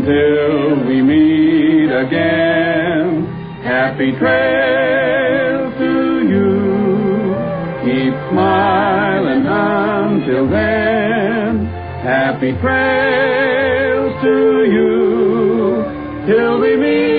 until we meet again. Happy trails to you. Keep smiling until then. Happy trails to you till we meet